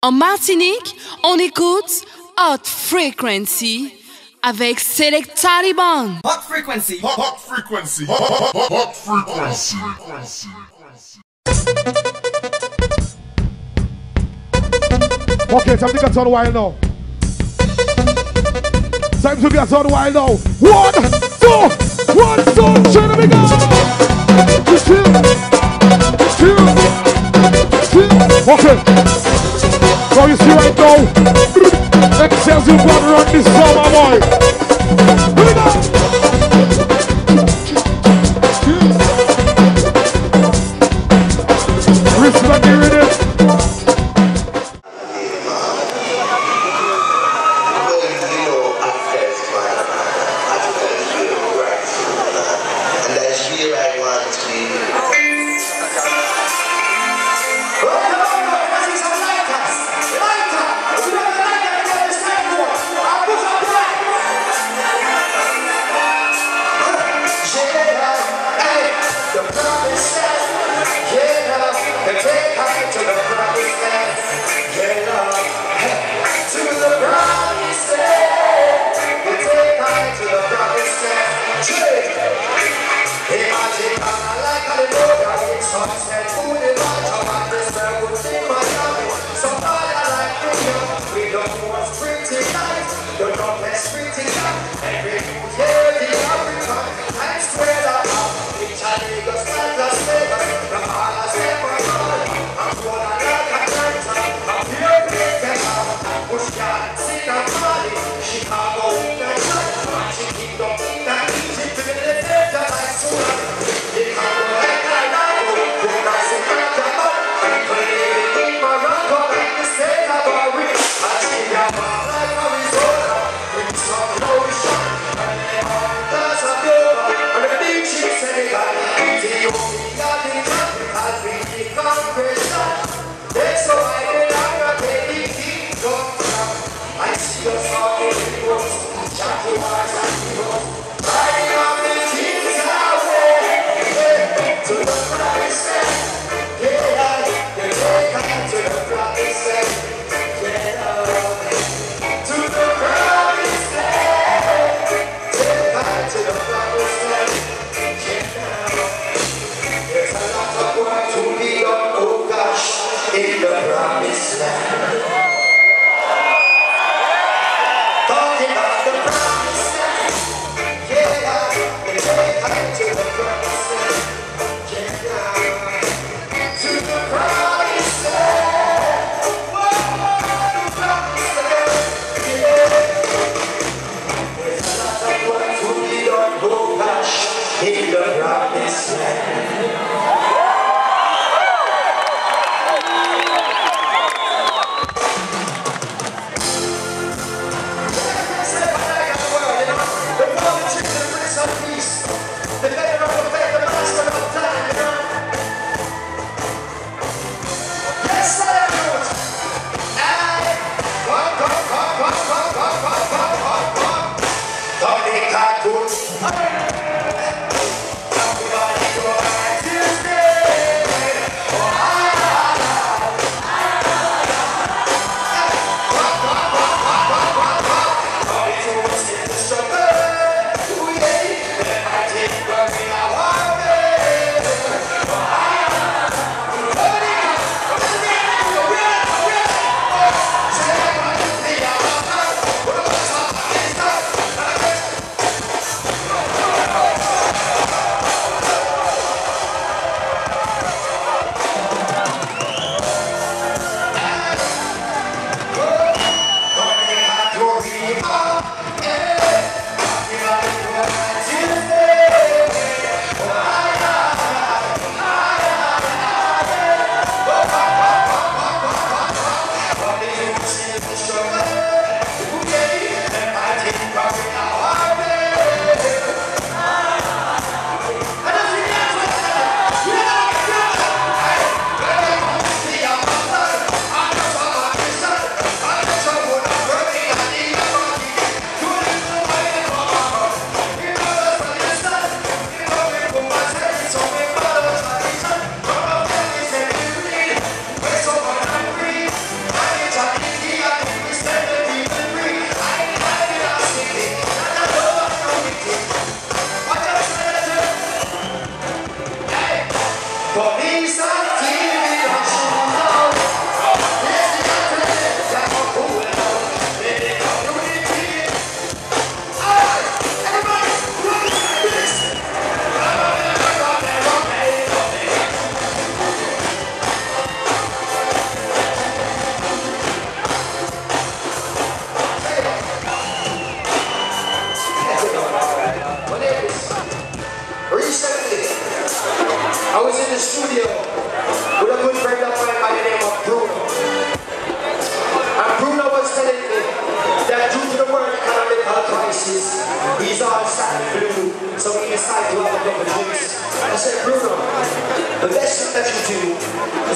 En Martinique, on écoute Hot Frequency avec Select Taliban. Hot Frequency. Hot frequency. Hot frequency. Okay, time to get on wild now. Time to get on wild now. 1, 2, 1, 2, turn it go. Okay. So you see right now, Excelsior blood run this summer, boy. Here we go. Respect the rhythm. Take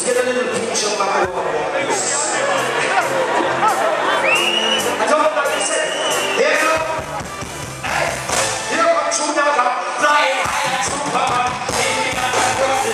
Let's get a little pinch of my boy. I don't know what you said. Here you go. Hey, here you go. Shoot now, come. Flying high like Superman. Aiming at my birthday.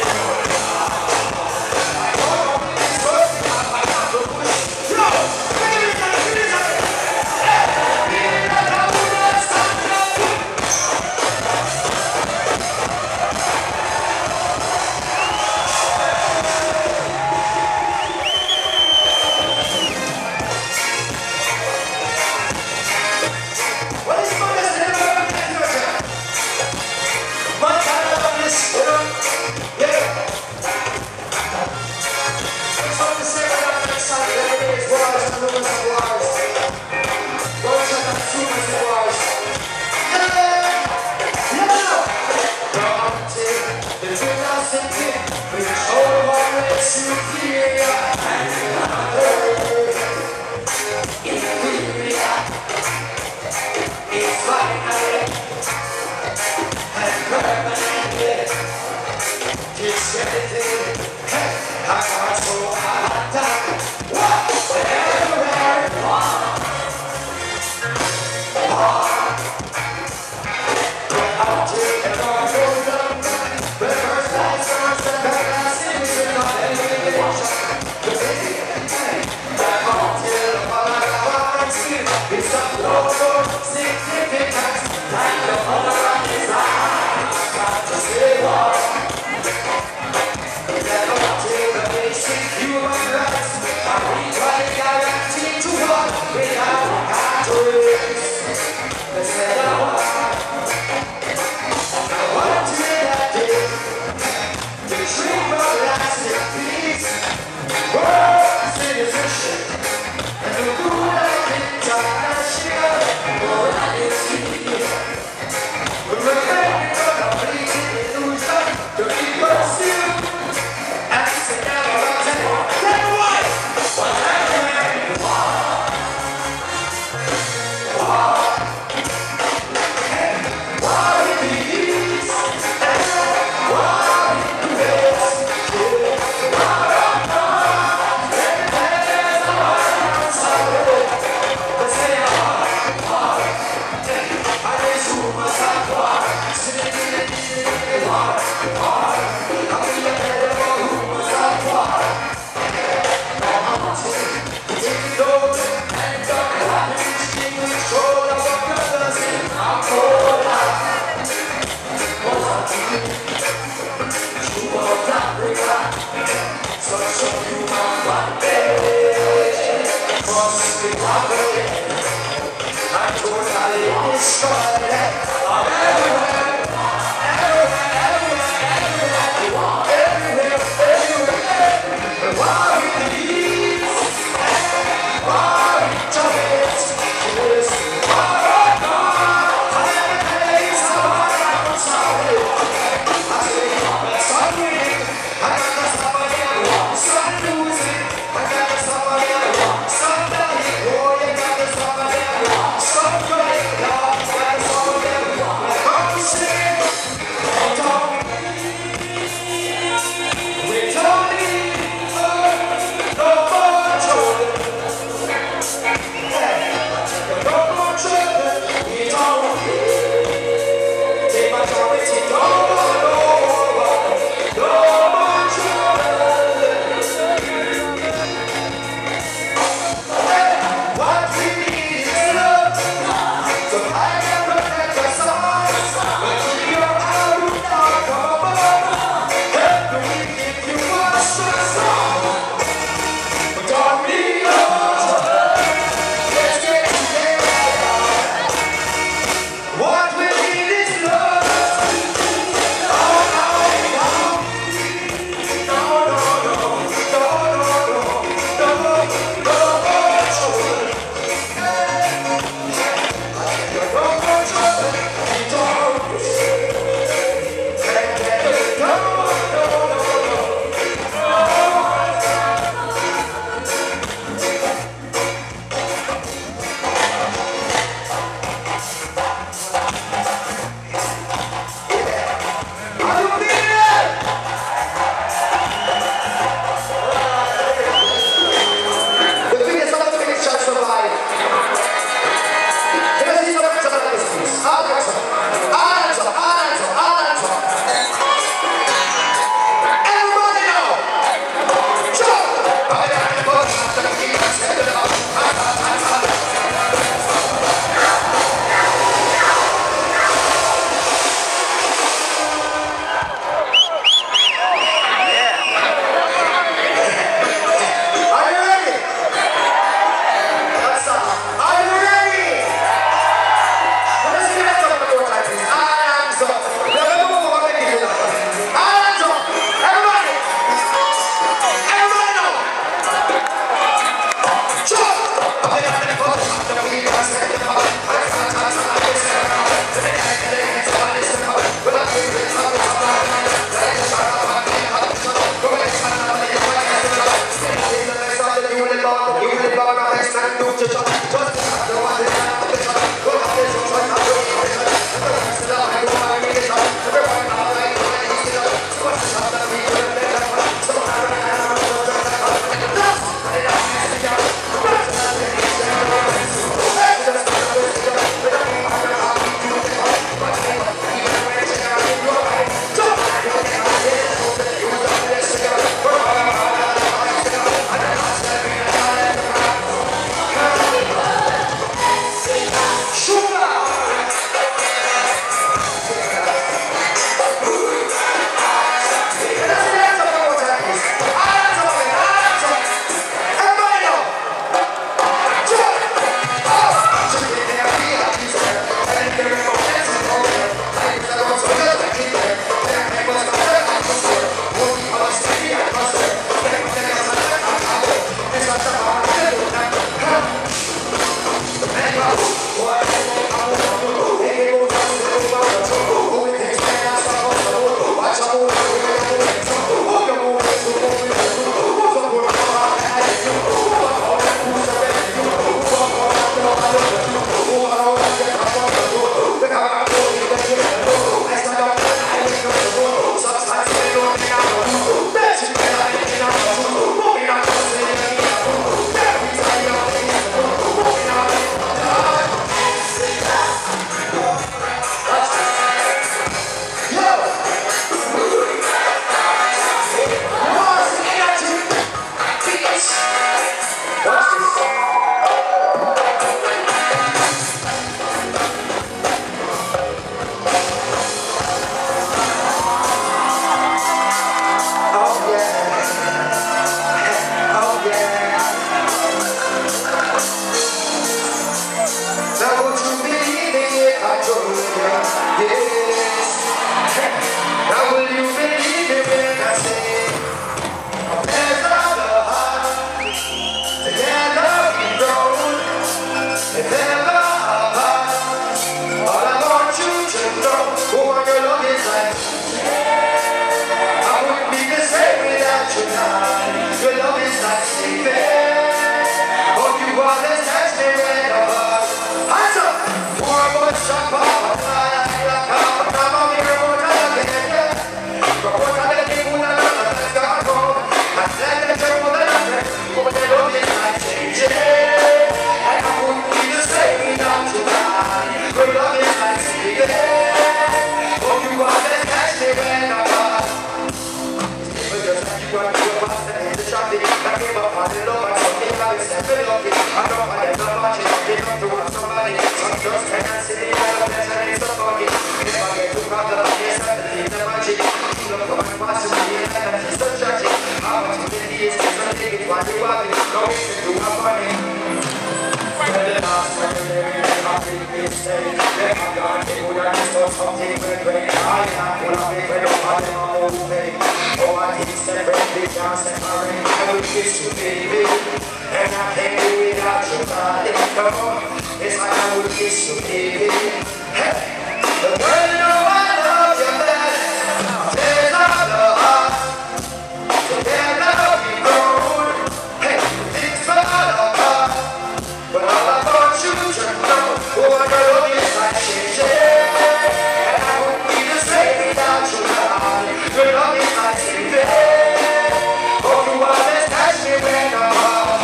want to love and something that is never lucky. I don't want to love much, they come to want somebody. Some just can't see me, I don't let them in so funny. If I get too proud of yes, I believe the magic. You look for my passion, and it's so tragic. How much you need is just a thing, it's what you want, it's going to do a funny. When the last time you live in a big mistake, then I'm gonna take what I just saw something with great. I am gonna be when you're on the whole thing. Oh, I think separate, we can't separate. I will kiss you, baby, and I can't do it without your body. Come on, it's like I will kiss you, baby. Hey, the girl you know I love you, man. There's another heart, so there's love you gold. Hey, it's for another heart. But all I want you to know, oh, my love is like shit, and I won't be the same without you, darling. Your love is like shit, oh, you always touch me when I'm hard.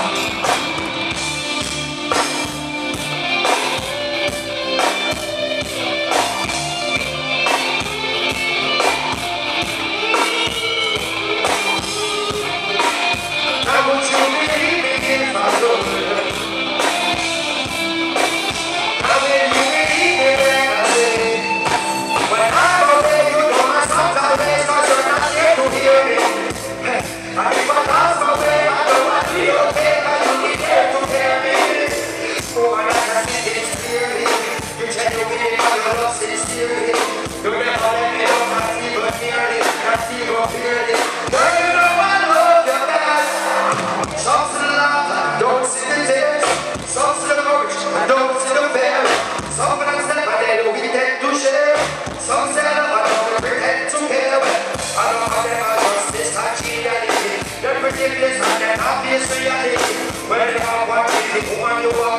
I want you to believe in my soul. When you